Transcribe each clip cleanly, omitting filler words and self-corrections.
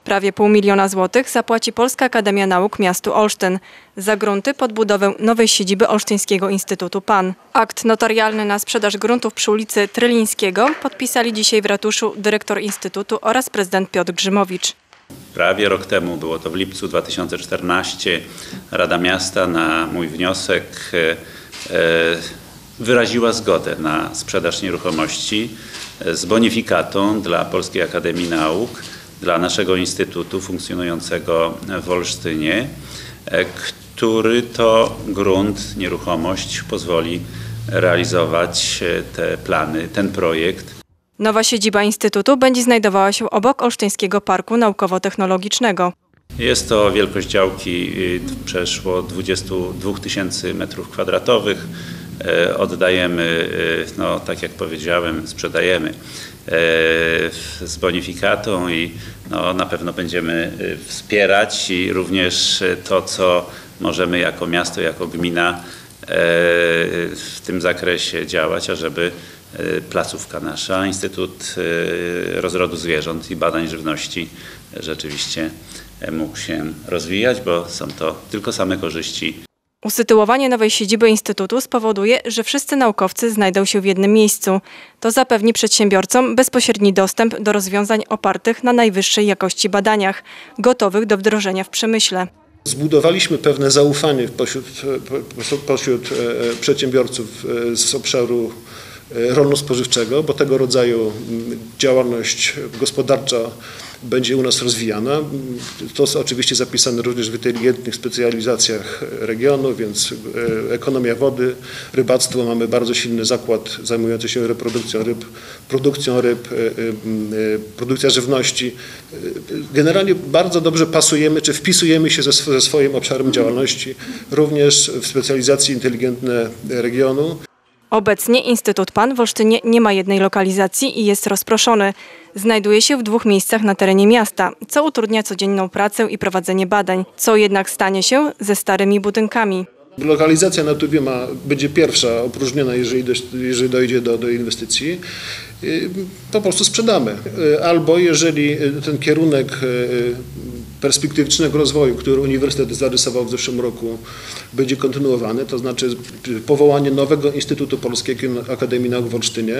Prawie 500 000 złotych zapłaci Polska Akademia Nauk miastu Olsztyn za grunty pod budowę nowej siedziby Olsztyńskiego Instytutu PAN. Akt notarialny na sprzedaż gruntów przy ulicy Trylińskiego podpisali dzisiaj w ratuszu dyrektor Instytutu oraz prezydent Piotr Grzymowicz. Prawie rok temu, było to w lipcu 2014, Rada Miasta na mój wniosek wyraziła zgodę na sprzedaż nieruchomości z bonifikatą dla Polskiej Akademii Nauk, dla naszego instytutu funkcjonującego w Olsztynie, który to grunt, nieruchomość pozwoli realizować te plany, ten projekt. Nowa siedziba Instytutu będzie znajdowała się obok Olsztyńskiego Parku Naukowo-Technologicznego. Jest to wielkość działki przeszło 22 000 m². Oddajemy, no, tak jak powiedziałem, sprzedajemy z bonifikatą i no, na pewno będziemy wspierać i również to, co możemy jako miasto, jako gmina w tym zakresie działać, ażeby placówka nasza, Instytut Rozrodu Zwierząt i Badań Żywności rzeczywiście mógł się rozwijać, bo są to tylko same korzyści. Usytuowanie nowej siedziby Instytutu spowoduje, że wszyscy naukowcy znajdą się w jednym miejscu. To zapewni przedsiębiorcom bezpośredni dostęp do rozwiązań opartych na najwyższej jakości badaniach, gotowych do wdrożenia w przemyśle. Zbudowaliśmy pewne zaufanie pośród przedsiębiorców z obszaru rolno-spożywczego, bo tego rodzaju działalność gospodarcza będzie u nas rozwijana. To jest oczywiście zapisane również w inteligentnych specjalizacjach regionu, więc ekonomia wody, rybactwo, mamy bardzo silny zakład zajmujący się reprodukcją ryb, produkcja żywności. Generalnie bardzo dobrze pasujemy, czy wpisujemy się ze swoim obszarem działalności, również w specjalizacji inteligentne regionu. Obecnie Instytut PAN w Olsztynie nie ma jednej lokalizacji i jest rozproszony. Znajduje się w 2 miejscach na terenie miasta, co utrudnia codzienną pracę i prowadzenie badań, co jednak stanie się ze starymi budynkami. Lokalizacja na Tuwie będzie pierwsza opróżniona, jeżeli dojdzie do inwestycji. Po prostu sprzedamy. Albo jeżeli ten kierunek perspektywicznego rozwoju, który Uniwersytet zarysował w zeszłym roku, będzie kontynuowany, to znaczy powołanie nowego Instytutu Polskiej Akademii Nauk w Olsztynie,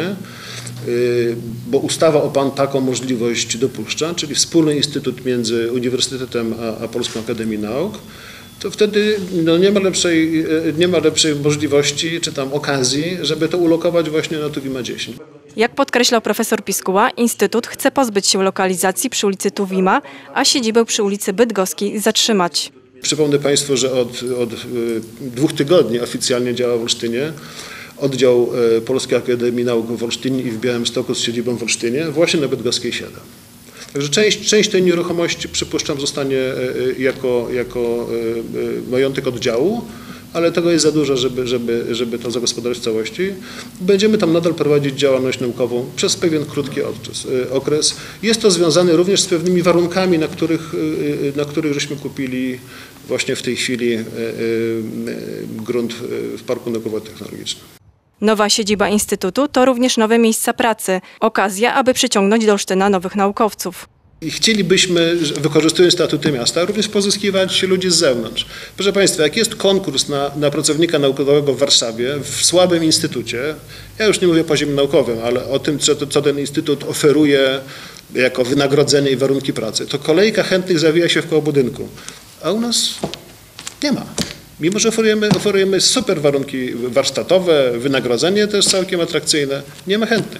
bo ustawa o PAN taką możliwość dopuszcza, czyli wspólny instytut między Uniwersytetem a Polską Akademią Nauk, to wtedy no, nie ma lepszej możliwości czy tam okazji, żeby to ulokować właśnie na Tuwima 10. Jak podkreślał profesor Piskuła, Instytut chce pozbyć się lokalizacji przy ulicy Tuwima, a siedzibę przy ulicy Bydgoskiej zatrzymać. Przypomnę Państwu, że od 2 tygodni oficjalnie działa w Olsztynie oddział Polskiej Akademii Nauk w Olsztynie i w Białymstoku z siedzibą w Olsztynie, właśnie na Bydgoskiej 7. Także część tej nieruchomości, przypuszczam, zostanie jako majątek oddziału, ale tego jest za dużo, żeby to zagospodarować w całości. Będziemy tam nadal prowadzić działalność naukową przez pewien krótki okres. Jest to związane również z pewnymi warunkami, na których żeśmy kupili właśnie w tej chwili grunt w Parku Naukowo-Technologicznym. Nowa siedziba Instytutu to również nowe miejsca pracy. Okazja, aby przyciągnąć do Olsztyna nowych naukowców. I chcielibyśmy, wykorzystując statuty miasta, również pozyskiwać ludzi z zewnątrz. Proszę Państwa, jak jest konkurs na pracownika naukowego w Warszawie, w słabym instytucie, ja już nie mówię o poziomie naukowym, ale o tym, co ten instytut oferuje jako wynagrodzenie i warunki pracy, to kolejka chętnych zawija się wkoło budynku, a u nas nie ma. Mimo że oferujemy super warunki warsztatowe, wynagrodzenie też całkiem atrakcyjne, nie ma chętnych.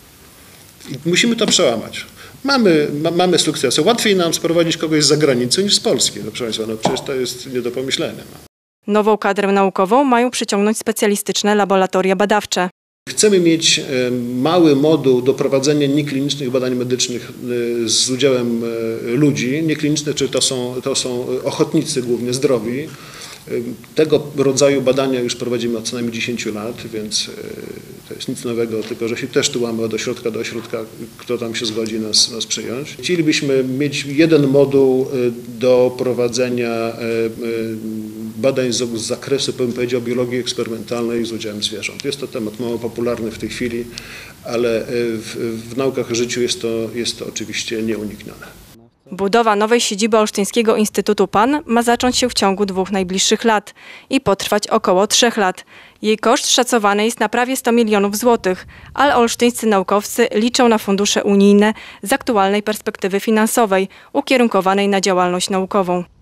I musimy to przełamać. Mamy sukcesy. Łatwiej nam sprowadzić kogoś z zagranicy niż z Polski. No, proszę Państwa, no przecież to jest nie do pomyślenia. Nową kadrę naukową mają przyciągnąć specjalistyczne laboratoria badawcze. Chcemy mieć mały moduł do prowadzenia nieklinicznych badań medycznych z udziałem ludzi. Niekliniczne, czyli to są ochotnicy głównie zdrowi. Tego rodzaju badania już prowadzimy od co najmniej 10 lat, więc to jest nic nowego, tylko że się też tułamy od ośrodka do ośrodka, kto tam się zgodzi nas przyjąć. Chcielibyśmy mieć jeden moduł do prowadzenia badań z zakresu, bym powiedział, biologii eksperymentalnej z udziałem zwierząt. Jest to temat mało popularny w tej chwili, ale w naukach o życiu jest to oczywiście nieuniknione. Budowa nowej siedziby Olsztyńskiego Instytutu PAN ma zacząć się w ciągu 2 najbliższych lat i potrwać około 3 lat. Jej koszt szacowany jest na prawie 100 milionów złotych, ale olsztyńscy naukowcy liczą na fundusze unijne z aktualnej perspektywy finansowej ukierunkowanej na działalność naukową.